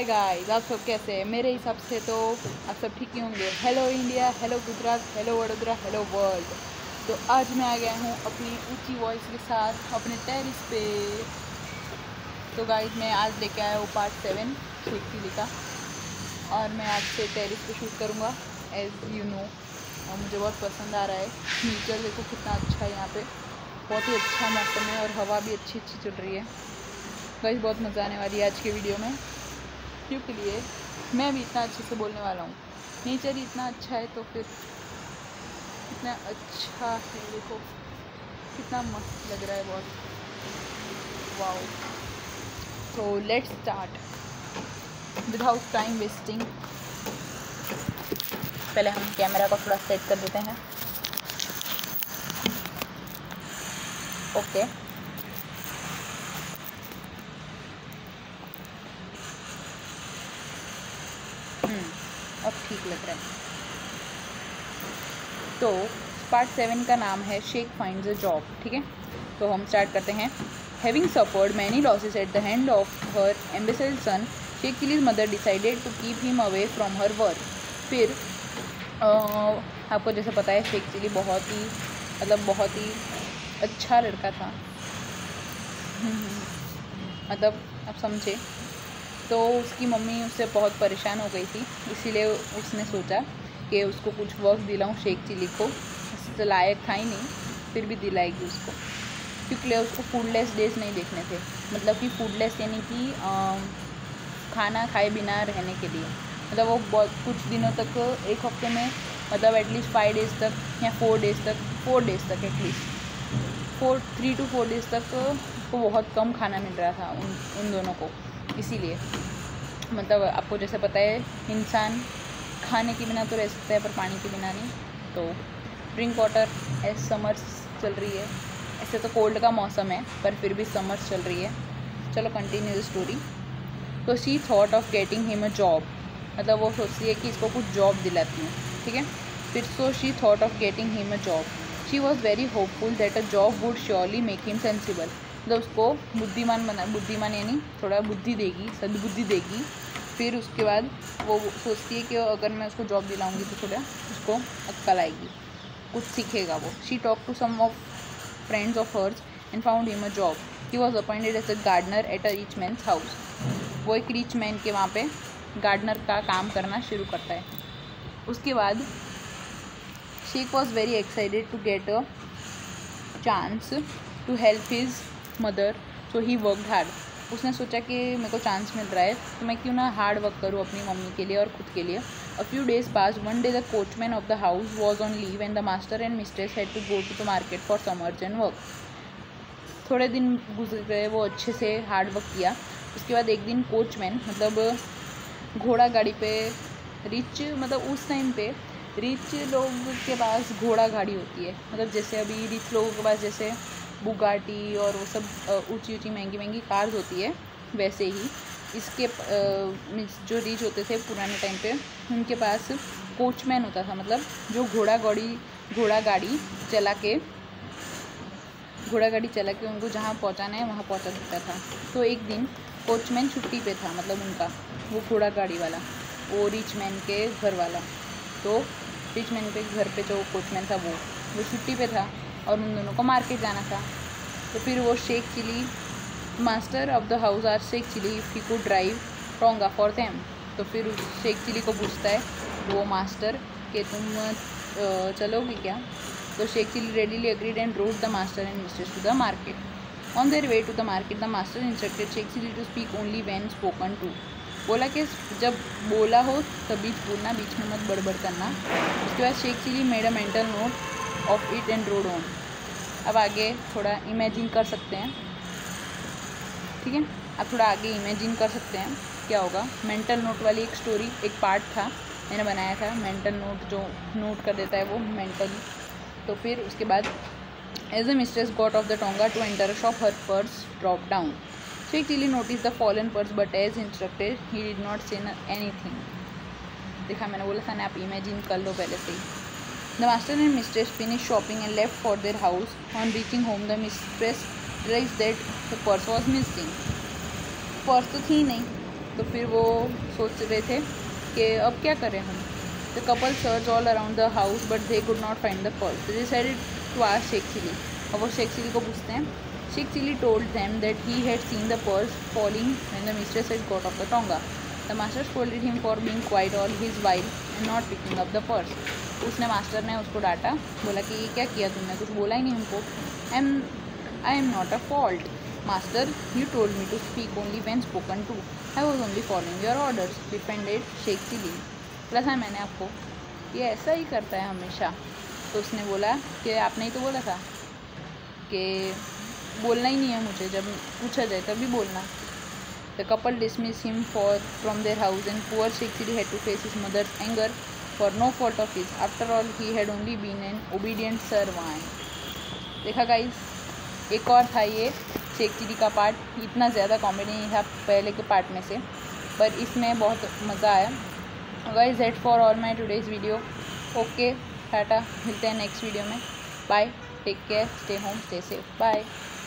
Hi guys, आप सब कैसे हैं? मेरे हिसाब से तो आप सब ठीक ही होंगे। Hello India, hello Gujarat, hello Vadodara, hello world. तो आज मैं आ गया हूँ अपनी ऊंची वॉइस के साथ अपने टेरिस पे। तो गाइस मैं आज लेके आया हूँ पार्ट 7 शेख चिली का, और मैं आज से टेरिस पे शूट करूँगा एज़ यू नो। और मुझे बहुत पसंद आ रहा है। नेचर देखो कितना अच्छा है यहाँ पे, बहुत ही अच्छा मौसम है और हवा भी अच्छी चल रही है। गाइस बहुत मज़ा आने वाली है आज के वीडियो में, क्योंकि लिए मैं भी इतना अच्छे से बोलने वाला हूँ। नेचर ही इतना अच्छा है तो फिर कितना अच्छा है, देखो कितना मस्त लग रहा है, बहुत वाओ। तो let's start without time wasting. पहले हम कैमरा को थोड़ा सेट कर देते हैं। ओके अब ठीक लग रहा है। तो पार्ट 7 का नाम है शेख फाइंड्स अ जॉब, ठीक है। तो हम स्टार्ट करते हैं। Having suffered many losses at the hand of her embarrassed son, Sheikh Chilli's mother decided to keep him away from her work. फिर आपको जैसे पता है शेख चिली बहुत ही अच्छा लड़का था। मतलब आप समझे। तो उसकी मम्मी उससे बहुत परेशान हो गई थी, इसीलिए उसने सोचा कि उसको कुछ वर्क दिलाऊं शेख चिली को। उससे लायक था ही नहीं, फिर भी दिलाएगी उसको, क्योंकि उसको फूडलेस डेज नहीं देखने थे। मतलब कि फूडलेस यानी कि खाना खाए बिना रहने के लिए। मतलब वो बहुत कुछ दिनों तक, एक हफ्ते में मतलब एटलीस्ट 5 डेज़ तक या 4 डेज़ तक एटलीस्ट 3 to 4 डेज़ तक उसको बहुत कम खाना मिल रहा था उन दोनों को। इसीलिए मतलब आपको जैसे पता है इंसान खाने के बिना तो रह सकता है पर पानी के बिना नहीं। तो ड्रिंक वाटर एज समर्स चल रही है। ऐसे तो कोल्ड का मौसम है पर फिर भी समर्स चल रही है। चलो कंटिन्यू द स्टोरी। तो she thought of getting him a job, मतलब वो सोचती है कि इसको कुछ जॉब दिलाती हूँ, ठीक है। फिर so she thought of getting him a job. She was very hopeful that a job would surely make him sensible. मतलब उसको बुद्धिमान यानी थोड़ा बुद्धि देगी, सद्बुद्धि देगी। फिर उसके बाद वो सोचती है कि अगर मैं उसको जॉब दिलाऊंगी तो थोड़ा उसको अक्ल आएगी, कुछ सीखेगा वो। She talk to some of friends of hers and found him a job. He was appointed as a gardener at a rich man's house. वो एक रिच मैन के वहाँ पे गार्डनर का काम करना शुरू करता है। उसके बाद Sheikh was very excited to get a chance to help his mother, so he worked hard. उसने सोचा कि मेरे को चांस मिल रहा है तो मैं क्यों ना हार्ड वर्क करूँ अपनी मम्मी के लिए और खुद के लिए। A few days pass, one day the coachman of the house was on leave and the master and mistress had to go to the market for some urgent work. थोड़े दिन गुजर गए, वो अच्छे से हार्ड वर्क किया। उसके बाद एक दिन कोचमैन मतलब घोड़ा गाड़ी पे मतलब उस टाइम पे रिच लोग के पास घोड़ा गाड़ी होती है। मतलब जैसे अभी रिच लोगों के पास जैसे बुगाटी और वो सब ऊंची महंगी कार्स होती है, वैसे ही इसके जो रिच होते थे पुराने टाइम पे उनके पास कोचमैन होता था। मतलब जो घोड़ा गाड़ी चला के उनको जहाँ पहुँचाना है वहाँ पहुँचा देता था। तो एक दिन कोचमैन छुट्टी पे था, मतलब उनका वो घोड़ा गाड़ी वाला, वो रिच मैन के घर वाला। तो रिच मैन के घर पे जो कोचमैन था वो छुट्टी पे था और उन दोनों को मार्केट जाना था। तो फिर वो Sheikh Chilli, master of the house are Sheikh Chilli if he could drive tonga for them. तो फिर उस शेख चिली को पूछता है वो मास्टर कि तुम चलोगे क्या। तो Sheikh Chilli readily agreed and rode the master and mistress to the market. On their way to the market, the master instructed Sheikh Chilli to speak only when spoken to. बोला कि जब बोला हो तभी बोलना, बीच में मत बड़बड़ करना। उसके बाद Sheikh Chilli made a mental note of it and rode on. अब आगे थोड़ा इमेजिन कर सकते हैं, ठीक है। आप थोड़ा आगे इमेजिन कर सकते हैं क्या होगा। मेंटल नोट वाली एक स्टोरी, एक पार्ट था मैंने बनाया था, मेंटल नोट जो नोट कर देता है वो मेंटली। तो फिर उसके बाद as a mistress got off the tonga to enter a shop, her purse drop down. Sheikh Chilli notice the fallen purse but as instructed he did not say anything. देखा, मैंने बोला था ना, आप इमेजिन कर लो पहले से ही। The master and mistress finish shopping and left for their house. On reaching home the mistress realized that the purse was missing. Purse तो थी नहीं, तो फिर वो सोच रहे थे कि अब क्या करें हम। The couple search all around the house but they could not find the purse. They decided to ask Sheikh Chilli. और वो शेख चिली को पूछते हैं। Sheikh Chilli told them that he had seen the purse falling when the mistress had got off the tonga. The master scolded him for being quiet all his while and not picking up the purse. उसने master ने उसको डांटा, बोला कि ये क्या किया तुमने, कुछ बोला ही नहीं हमको। I am not a fault master, you told me to speak only when spoken to. I was only following your orders, defended Sheikh Chilli. बोला था मैंने आपको, ये ऐसा ही करता है हमेशा। तो उसने बोला कि आपने ही तो बोला था कि बोलना ही नहीं है मुझे, जब पूछा जाए तभी बोलना। The couple dismiss him from their house and poor Sheikh Chilli had to face his mother's anger for no fault of his. After all he had only been an obedient servant. देखा गाइस, एक और था ये शेख चिली का part. इतना ज़्यादा comedy नहीं था पहले के पार्ट में से, पर इसमें बहुत मज़ा आया। Guys that for all my today's video. Okay tata, मिलते हैं नेक्स्ट वीडियो में। Bye, take care, stay home, stay safe, bye.